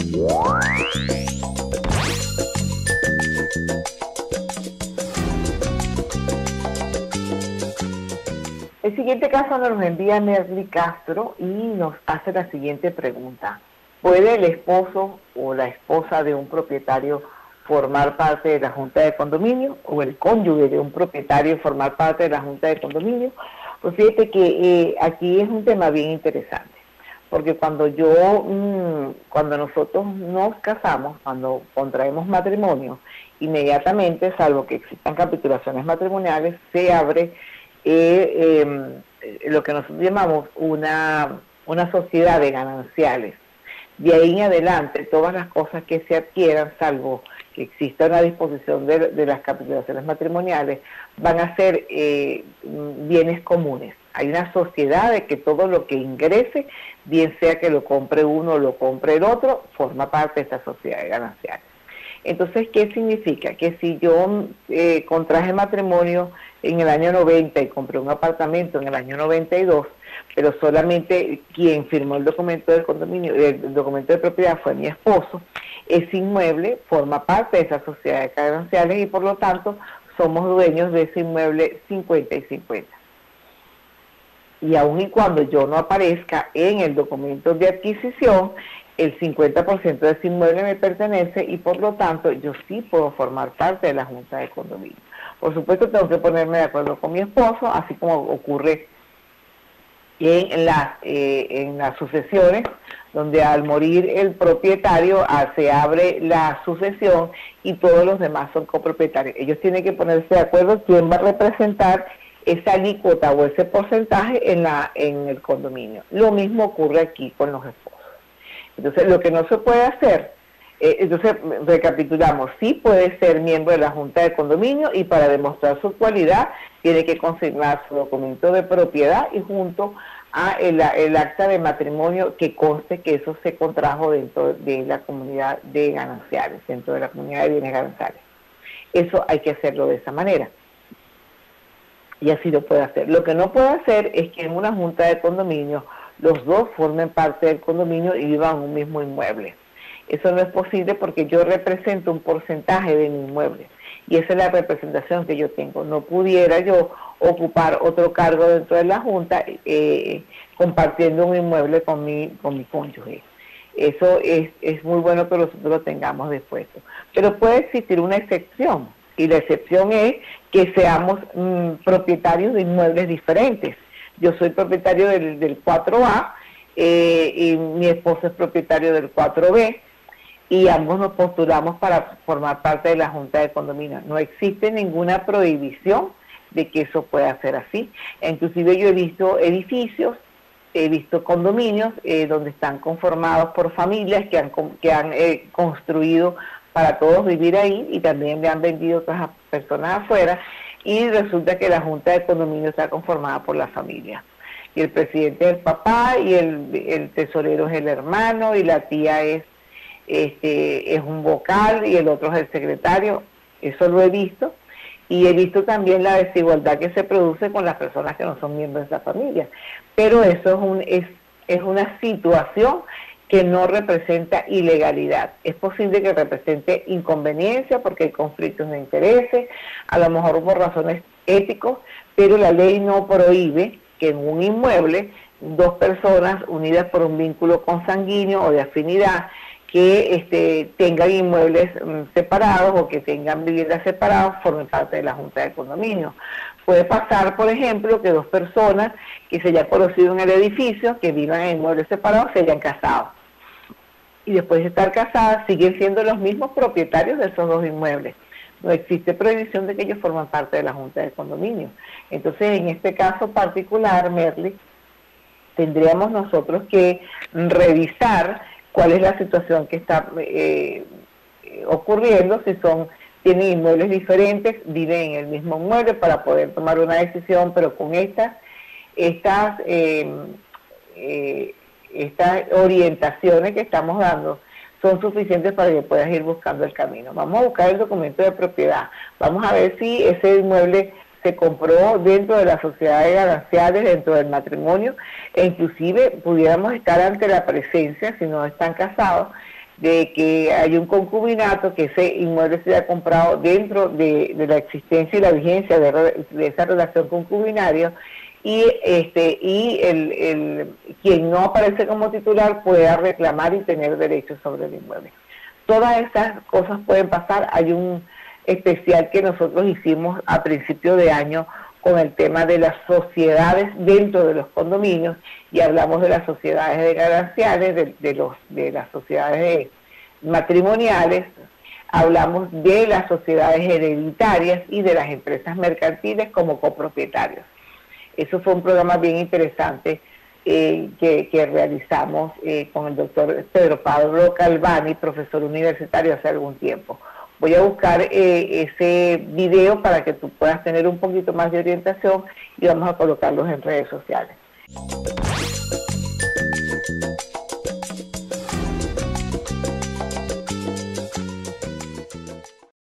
El siguiente caso nos lo envía Merly Castro y nos hace la siguiente pregunta. ¿Puede el esposo o la esposa de un propietario formar parte de la junta de condominio o el cónyuge de un propietario formar parte de la junta de condominio? Pues fíjate que aquí es un tema bien interesante, porque cuando nosotros nos casamos, cuando contraemos matrimonio, inmediatamente, salvo que existan capitulaciones matrimoniales, se abre lo que nosotros llamamos una sociedad de gananciales. De ahí en adelante, todas las cosas que se adquieran, salvo que exista una disposición de las capitulaciones matrimoniales, van a ser bienes comunes. Hay una sociedad de que todo lo que ingrese, bien sea que lo compre uno o lo compre el otro, forma parte de esta sociedad de gananciales. Entonces, ¿qué significa? Que si yo contraje matrimonio en el año 90 y compré un apartamento en el año 92, pero solamente quien firmó el documento del condominio, el documento de propiedad fue mi esposo, ese inmueble forma parte de esa sociedad de gananciales y por lo tanto somos dueños de ese inmueble 50 y 50. Y aun y cuando yo no aparezca en el documento de adquisición, el 50% de ese inmueble me pertenece y por lo tanto yo sí puedo formar parte de la junta de condominio. Por supuesto tengo que ponerme de acuerdo con mi esposo, así como ocurre en las sucesiones, donde al morir el propietario se abre la sucesión y todos los demás son copropietarios. Ellos tienen que ponerse de acuerdo quién va a representar esa alícuota o ese porcentaje en el condominio. Lo mismo ocurre aquí con los esposos. Entonces, lo que no se puede hacer, entonces recapitulamos, sí puede ser miembro de la junta de condominio y para demostrar su cualidad tiene que consignar su documento de propiedad y junto a el acta de matrimonio que conste que eso se contrajo dentro de la comunidad de gananciales, dentro de la comunidad de bienes gananciales. Eso hay que hacerlo de esa manera. Y así lo puede hacer. Lo que no puede hacer es que en una junta de condominio los dos formen parte del condominio y vivan en un mismo inmueble. Eso no es posible porque yo represento un porcentaje de mi inmueble y esa es la representación que yo tengo. No pudiera yo ocupar otro cargo dentro de la junta compartiendo un inmueble con mi cónyuge. Eso es muy bueno que nosotros lo tengamos dispuesto. Pero puede existir una excepción y la excepción es que seamos propietarios de inmuebles diferentes. Yo soy propietario del 4A y mi esposo es propietario del 4B y ambos nos postulamos para formar parte de la junta de condominio. No existe ninguna prohibición de que eso pueda ser así. Inclusive yo he visto edificios, he visto condominios donde están conformados por familias que han construido para todos vivir ahí y también le han vendido otras personas afuera y resulta que la junta de condominio está conformada por la familia. Y el presidente es el papá y el tesorero es el hermano y la tía es un vocal y el otro es el secretario. Eso lo he visto. Y he visto también la desigualdad que se produce con las personas que no son miembros de esa familia. Pero eso es una situación que no representa ilegalidad. Es posible que represente inconveniencia porque hay conflictos de intereses, a lo mejor por razones éticos, pero la ley no prohíbe que en un inmueble dos personas unidas por un vínculo consanguíneo o de afinidad que tengan inmuebles separados o que tengan viviendas separadas formen parte de la junta de condominio. Puede pasar, por ejemplo, que dos personas que se hayan conocido en el edificio, que vivan en inmuebles separados, se hayan casado. Y después de estar casadas, siguen siendo los mismos propietarios de esos dos inmuebles. No existe prohibición de que ellos forman parte de la junta de condominio. Entonces, en este caso particular, Merly, tendríamos nosotros que revisar cuál es la situación que está ocurriendo, si tienen inmuebles diferentes, viven en el mismo inmueble para poder tomar una decisión, pero con estas orientaciones que estamos dando son suficientes para que puedas ir buscando el camino. Vamos a buscar el documento de propiedad, vamos a ver si ese inmueble se compró dentro de la sociedad de gananciales, dentro del matrimonio, e inclusive pudiéramos estar ante la presencia, si no están casados, de que hay un concubinato, que ese inmueble se ha comprado dentro de la existencia y la vigencia de esa relación concubinaria, y quien no aparece como titular pueda reclamar y tener derechos sobre el inmueble. Todas estas cosas pueden pasar. Hay un especial que nosotros hicimos a principio de año con el tema de las sociedades dentro de los condominios, y hablamos de las sociedades de gananciales, de las sociedades matrimoniales, hablamos de las sociedades hereditarias y de las empresas mercantiles como copropietarios. Eso fue un programa bien interesante que realizamos con el doctor Pedro Pablo Calvani, profesor universitario, hace algún tiempo. Voy a buscar ese video para que tú puedas tener un poquito más de orientación, y vamos a colocarlos en redes sociales.